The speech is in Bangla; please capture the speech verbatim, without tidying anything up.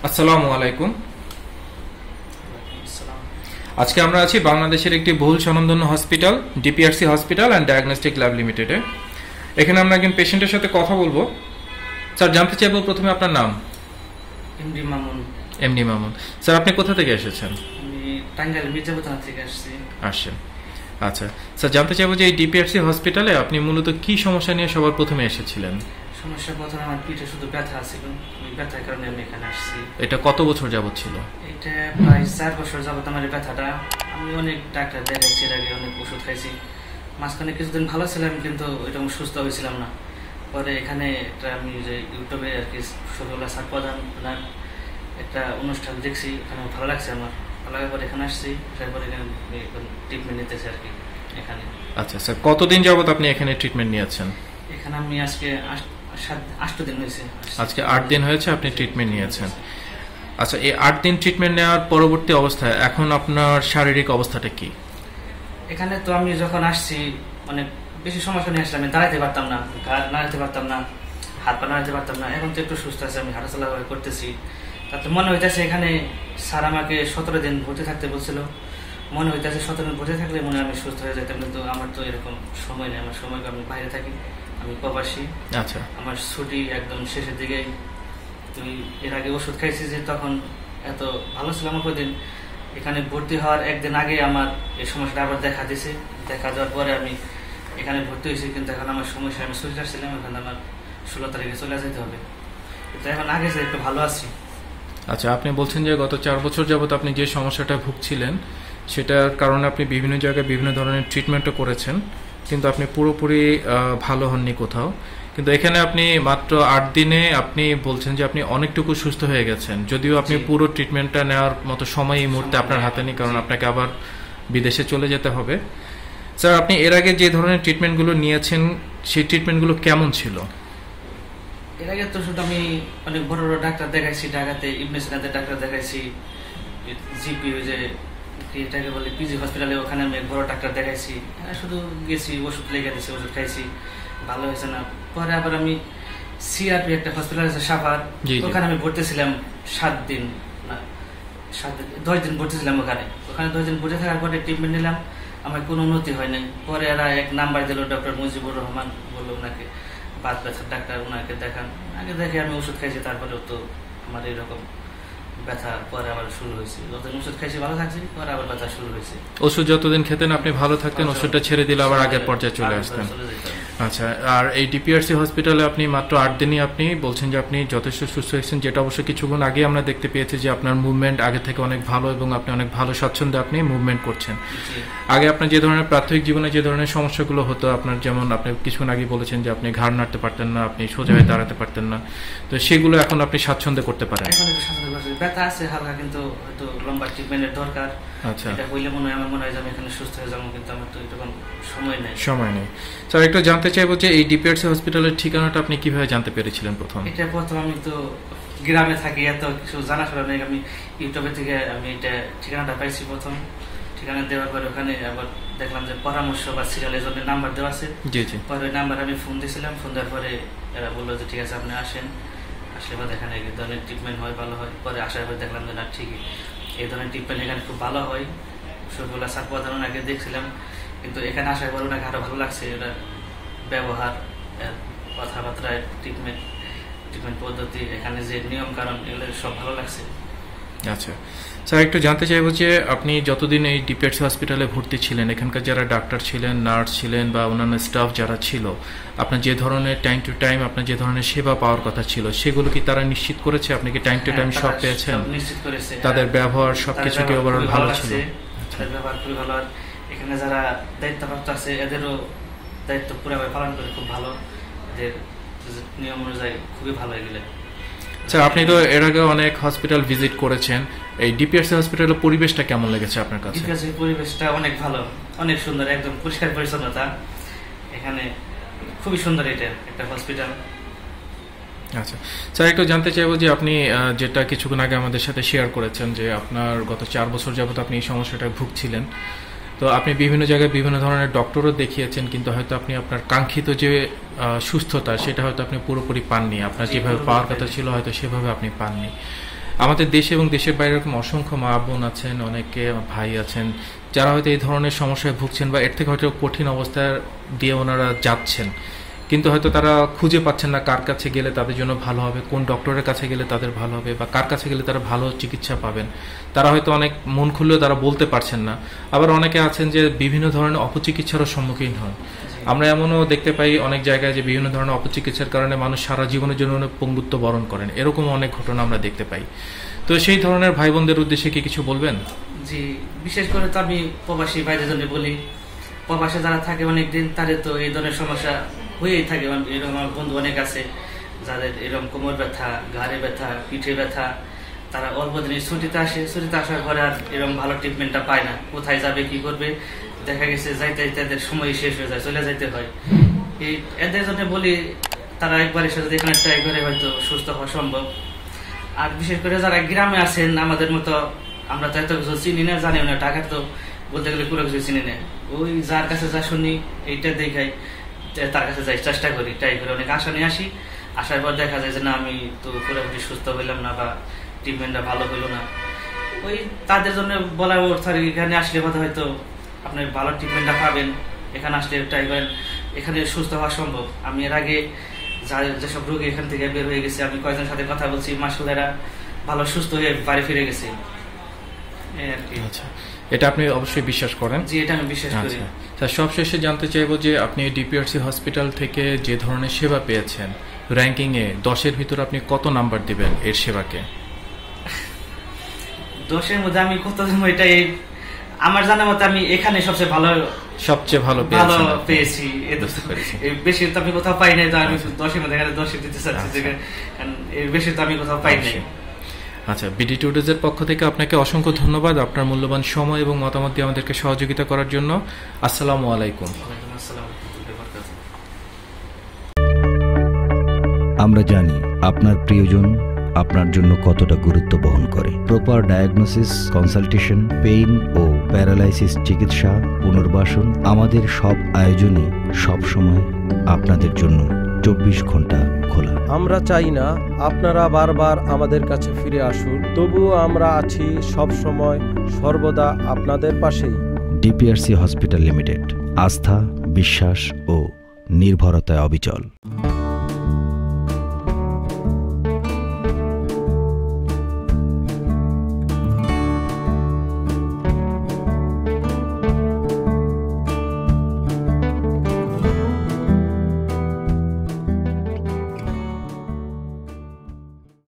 আসসালামু আলাইকুম। আজকে আমরা আছি বাংলাদেশের একটি বহুল স্বনামধন্য hospital DPRC hospital and diagnostic lab লিমিটেডে। এখানে আমরা একজন পেশেন্টের সাথে কথা বলবো। স্যার, জানতে চাইবো প্রথমে আপনার নাম। MD Mamun. MD Mamun. Sir, আপনি কোথা থেকে এসেছেন? আমি টাঙ্গাইল মির্জাপুর থানা থেকে আসছি। আসছেন, আচ্ছা। স্যার, জানতে চাইবো যে এই ডিপিআরসি হসপিটালে আপনি মূলত কি সমস্যা নিয়ে সবার প্রথমে এসেছিলেন? সমস্যা প্রথমে আমার পিঠে শুধু ব্যথা ছিল, ওই ব্যথার কারণে আমি এখানে আসছি। এটা কত বছর যাবত ছিল? এটা প্রায় চার বছর যাবত আমার এই ব্যথাটা। আমি অনেক ডাক্তার দেখাইছি, এর আগে অনেক ওষুধ খাইছি। মাঝখানে কিছুদিন ভালো ছিলাম, কিন্তু ওইরকম সুস্থ হয়েছিলাম না। পরে এখানে একটা আমি যে ইউটিউবে আর কি শফিউল্লাহ স্যার প্রধান একটা অনুষ্ঠান দেখছি, এখানে ভালো লাগছে আমার। ভালো লাগার পরে এখানে আসছি, তারপরে এখানে ট্রিটমেন্ট নিতেছি আর কি এখানে। আচ্ছা স্যার, কতদিন যাবত আপনি এখানে ট্রিটমেন্ট নিয়েছেন? এখানে আমি আজকে আট দিন হয়েছে। আজকে আট দিন হয়েছে আপনি ট্রিটমেন্ট নিয়েছেন। আচ্ছা, এই আট দিন ট্রিটমেন্ট নেওয়ার পরবর্তী অবস্থায় এখন আপনার শারীরিক অবস্থাটা কি? এখানে তো আমি যখন আসছি অনেক বেশি সমস্যা নিয়ে আসলাম। আমি দাঁড়াতে পারতাম না, ঘাড় নাড়াতে পারতাম না, হাত পা নাড়াতে পারতাম না। এখন তো একটু সুস্থ আছে, আমি হাঁটাচলা করতেছি। তাতে মনে হইতেছে এখানে স্যার আমাকে সতেরো দিন ভর্তি থাকতে বলছিল। মনে হইতেছে সতেরো দিন ভর্তি থাকলে মনে আমি সুস্থ হয়ে যেতাম, কিন্তু আমার তো এরকম সময় নেই। আমার সময় আমি বাইরে থাকি, আমি প্রবাসী। আচ্ছা, আমার ছুটি একদম শেষের দিকেই। তুই এর আগে ওষুধ খাইছি যে তখন এত ভালো ছিল আমার দিন। এখানে ভর্তি হওয়ার একদিন আগে আমার এই সমস্যাটা আবার দেখা দিয়েছে। দেখা যাওয়ার পরে আমি এখানে ভর্তি হয়েছি, কিন্তু এখন আমার সমস্যা আমি সুস্থ আসছিলাম। এখন আমার ষোলো তারিখে চলে যেতে হবে, কিন্তু এখন আগে যে একটু ভালো আছি। আচ্ছা, আপনি বলছেন যে গত চার বছর যাবত আপনি যে সমস্যাটা ভুগছিলেন সেটার কারণে আপনি বিভিন্ন জায়গায় বিভিন্ন ধরনের ট্রিটমেন্টও করেছেন, কিন্তু আপনি পুরোপুরি ভালো হননি কোথাও। কিন্তু এখানে আপনি মাত্র আট দিনে আপনি বলছেন যে আপনি অনেকটুকু সুস্থ হয়ে গেছেন, যদিও আপনি পুরো ট্রিটমেন্টটা নেওয়ার মতো সময় এই মুহূর্তে আপনার হাতে নেই, কারণ আপনাকে আবার বিদেশে চলে যেতে হবে। স্যার, আপনি এর আগে যে ধরনের ট্রিটমেন্টগুলো নিয়েছেন সেই ট্রিটমেন্টগুলো কেমন ছিল? এর আগে তো শুধু আমি অনেক বড় বড় ডাক্তার দেখাইছি, ঢাকাতে ইবনে সিনাতে ডাক্তার দেখাইছি, জিপি যে এটাকে বলে পিজি হসপিটালে, ওখানে আমি বড় ডাক্তার দেখাইছি। শুধু গেছি, ওষুধ লেগে দিয়েছি, ওষুধ খাইছি, ভালো হয়েছে না। পরে আবার আমি সিআরপি একটা হসপিটাল আছে সাভার, ওখানে আমি ভর্তি ছিলাম সাত দিন না সাত দিন দশ দিন ভর্তি ছিলাম ওখানে। ওখানে দশ দিন ভর্তি থাকার পরে ট্রিটমেন্ট নিলাম, আমার কোনো উন্নতি হয় নাই। পরে এরা এক নাম্বার দিল, ডক্টর মুজিবুর রহমান বললো ওনাকে, বাত ব্যথার ডাক্তার, ওনাকে দেখান। আগে দেখে আমি ওষুধ খাইছি, তারপরেও তো আমার এরকম ব্যথা পরে আবার শুরু হয়েছে। যতদিন ওষুধ খাইছি ভালো থাকছি, পরে আবার ব্যথা শুরু হয়েছে। ওষুধ যতদিন খেতেন আপনি ভালো থাকতেন, ওষুধটা ছেড়ে দিলে আবার আগের পর্যায়ে চলে আসতেন। আচ্ছা, আর এই ডিপিআরসি হসপিটালে আপনি মাত্র আট দিনই আপনি বলছেন যে আপনি যথেষ্ট সুস্থ হয়েছেন, যেটা অবশ্য কিছুক্ষণ আগে আমরা দেখতে পেয়েছি যে আপনার মুভমেন্ট আগে থেকে অনেক ভালো এবং আপনি অনেক ভালো স্বাচ্ছন্দ্যে আপনি মুভমেন্ট করছেন। আগে আপনার যে ধরনের প্রাথমিক জীবনে যে ধরনের সমস্যাগুলো হতো, আপনার যেমন আপনি কিছুক্ষণ আগে বলেছেন যে আপনি ঘাড় নাড়তে পারতেন না, আপনি সোজা হয়ে দাঁড়াতে পারতেন না, তো সেগুলো এখন আপনি স্বাচ্ছন্দ্যে করতে পারেন। ব্যথা আছে হালকা, কিন্তু হয়তো লম্বা ট্রিটমেন্টের দরকার। আচ্ছা, এটা হইলে মনে হয় আমার মনে হয় যে আমি এখানে সুস্থ হয়ে যাবো, কিন্তু আমার তো এরকম সময় নেই সময় নেই স্যার, একটু জানতে চাইবো যে এই ডিপিআরসি হসপিটালের ঠিকানাটা আপনি কিভাবে জানতে পেরেছিলেন প্রথম? এটা প্রথম আমি তো গ্রামে থাকি, এত কিছু জানাশোনা নেই। আমি ইউটিউবে থেকে আমি এটা ঠিকানাটা পাইছি প্রথম। ঠিকানা দেওয়ার পরে ওখানে আবার দেখলাম যে পরামর্শ বা সিরিয়ালের জন্য নাম্বার দেওয়া আছে। জি জি। পরে ওই নাম্বার আমি ফোন দিয়েছিলাম, ফোন দেওয়ার পরে এরা বললো যে ঠিক আছে আপনি আসেন, আসলে পরে এখানে এই ধরনের ট্রিটমেন্ট হয়, ভালো হয়। পরে আসার পরে দেখলাম যে না ঠিকই এই ধরনের ট্রিটমেন্ট এখানে খুব ভালো হয়। সবগুলো স্যার প্রধান আগে দেখছিলাম, কিন্তু এখানে আসার পরে ওনাকে আরো ভালো লাগছে। এরা ব্যবহার, কথাবার্তা, ট্রিটমেন্ট ট্রিটমেন্ট পদ্ধতি, এখানে যে নিয়ম কারণ, এগুলো সব ভালো লাগছে। আচ্ছা স্যার, একটু জানতে চাইবো যে আপনি যতদিন এই ডিপিআরসি হসপিটালে ভর্তি ছিলেন, এখানকার যারা ডাক্তার ছিলেন, নার্স ছিলেন বা অন্যান্য স্টাফ যারা ছিল, আপনার যে ধরনের টাইম টু টাইম আপনার যে ধরনের সেবা পাওয়ার কথা ছিল সেগুলো কি তারা নিশ্চিত করেছে? আপনি কি টাইম টু টাইম সব পেয়েছেন? নিশ্চিত করেছে। তাদের ব্যবহার সবকিছু কি ওভারঅল ভালো ছিল? ব্যবহার খুবই ভালো। আর এখানে যারা দায়িত্বপ্রাপ্ত আছে এদেরও দায়িত্ব পুরোভাবে পালন করে খুব ভালো, এদের নিয়ম অনুযায়ী খুবই ভালো এগুলো। স্যার, আপনি তো এর আগে অনেক হসপিটাল ভিজিট করেছেন, এই ডিপিআরসি হসপিটালের পরিবেশটা কেমন লেগেছে আপনার কাছে? ডিপিআরসি পরিবেশটা অনেক ভালো, অনেক সুন্দর, একদম পরিষ্কার পরিচ্ছন্নতা। এখানে খুবই সুন্দর এটা একটা হসপিটাল। আচ্ছা স্যার, একটু জানতে চাইবো যে আপনি যেটা কিছুক্ষণ আগে আমাদের সাথে শেয়ার করেছেন যে আপনার গত চার বছর যাবত আপনি এই সমস্যাটা ভুগছিলেন, তো আপনি বিভিন্ন জায়গায় বিভিন্ন ধরনের ডক্টরও দেখিয়েছেন, কিন্তু হয়তো আপনি আপনার কাঙ্ক্ষিত যে সুস্থতা সেটা হয়তো আপনি পুরোপুরি পাননি, আপনার যেভাবে পাওয়ার কথা ছিল হয়তো সেভাবে আপনি পাননি। আমাদের দেশে এবং দেশের বাইরে এরকম অসংখ্য মা বোন আছেন, অনেকে ভাই আছেন যারা হয়তো এই ধরনের সমস্যায় ভুগছেন বা এর থেকে হয়তো কঠিন অবস্থা দিয়ে ওনারা যাচ্ছেন, কিন্তু হয়তো তারা খুঁজে পাচ্ছেন না কার কাছে গেলে তাদের জন্য ভালো হবে, কোন ডক্টরের কাছে গেলে তাদের ভালো হবে, বা কার কাছে গেলে তারা ভালো চিকিৎসা পাবেন। তারা হয়তো অনেক মন খুললেও তারা বলতে পারছেন না। আবার অনেকে আছেন যে বিভিন্ন ধরনের অপচিকিৎসারও সম্মুখীন হন। আমরা এমনও দেখতে পাই অনেক জায়গায় যে বিভিন্ন ধরনের অপচিকিৎসার কারণে মানুষ সারা জীবনের জন্য পঙ্গুত্ব বরণ করেন, এরকম অনেক ঘটনা আমরা দেখতে পাই। তো সেই ধরনের ভাই বোনদের উদ্দেশ্যে কি কিছু বলবেন? জি, বিশেষ করে তো আমি প্রবাসী ভাইদের জন্য বলি, প্রবাসে যারা থাকে অনেকদিন তাদের তো এই ধরনের সমস্যা হয়েই থাকে। এরকম আমার বন্ধু অনেক আছে যাদের এরকম কোমর ব্যথা, ঘাড়ে ব্যথা, পিঠে ব্যথা, তারা অল্প দিনের ছুটিতে আসে, ছুটিতে আসার পরে আর এরকম ভালো ট্রিটমেন্টটা পায় না। কোথায় যাবে, কি করবে, দেখা গেছে যাইতে তাদের সময় শেষ হয়ে যায়, চলে যাইতে হয়। এই এদের জন্য বলি তারা একবার এসে যদি এখানে ট্রাই করে হয়তো সুস্থ হওয়া সম্ভব। আর বিশেষ করে যারা গ্রামে আছেন আমাদের মতো, আমরা তো এত কিছু চিনি না, জানিও না, ঢাকার তো বলতে গেলে পুরো কিছু চিনি না। ওই যার কাছে যা শুনি এইটা দেখাই, তার কাছে যাই, চেষ্টা করি, ট্রাই করে অনেক আশা নিয়ে আসি। আসার পর দেখা যায় যে না, আমি তো পুরোপুরি সুস্থ হইলাম না বা ট্রিটমেন্টটা ভালো হইলো না। ওই তাদের জন্য বলা স্যার এখানে আসলে কথা হয়তো আপনি ভালো ট্রিটমেন্টটা পাবেন, এখানে আসলে ট্রাই করেন, এখানে সুস্থ হওয়া সম্ভব। আমি এর আগে যেসব রোগী এখান থেকে বের হয়ে গেছে, আমি কয়েকজনের সাথে কথা বলছি, মাসুলেরা ভালো সুস্থ হয়ে বাড়ি ফিরে গেছে। আচ্ছা, এটা আপনি অবশ্যই বিশ্বাস করেন? জি, এটা আমি বিশ্বাস করি। স্যার, সবশেষে জানতে চাইবো যে আপনি ডিপিআরসি হসপিটাল থেকে যে ধরনের সেবা পেয়েছেন, র্যাঙ্কিং এ দশের ভিতরে আপনি কত নাম্বার দিবেন এর সেবাকে? দশের মধ্যে আমি কত দেবো, এটাই আমার জানা মতে আমি এখানে সবচেয়ে ভালো সবচেয়ে ভালো ভালো পেয়েছি। বেশি তো আমি কোথাও পাই নাই, তো আমি দশের মধ্যে এখানে দশে দিতে চাচ্ছি, এর বেশি তো আমি কোথাও পাই নাই। আচ্ছা, বিডি টুডেজের পক্ষ থেকে আপনাকে অসংখ্য ধন্যবাদ আপনার মূল্যবান সময় এবং মতামত দিয়ে আমাদেরকে সহযোগিতা করার জন্য। আসসালামু আলাইকুম। আমরা জানি আপনার প্রিয়জন আপনার জন্য কতটা গুরুত্ব বহন করে। প্রপার ডায়াগনোসিস, কনসালটেশন, পেইন ও প্যারালাইসিস চিকিৎসা, পুনর্বাসন, আমাদের সব আয়োজনই সব সময় আপনাদের জন্য চব্বিশ ঘন্টা খোলা। আমরা চাই না আপনারা বারবার আমাদের কাছে ফিরে আসুন, তবুও আমরা আছি সব সময় সর্বদা আপনাদের পাশেই। ডিপিআরসি হসপিটাল লিমিটেড, আস্থা, বিশ্বাস ও নির্ভরতায় অবিচল।